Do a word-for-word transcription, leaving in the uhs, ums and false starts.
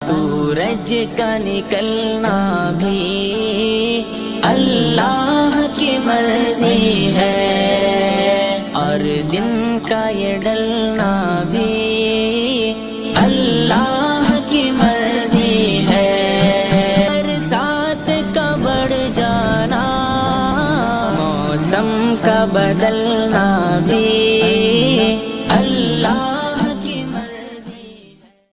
सूरज का निकलना भी अल्लाह की मर्जी है, और दिन का ये ढलना भी अल्लाह की मर्जी है। बरसात का बढ़ जाना, मौसम का बदलना भी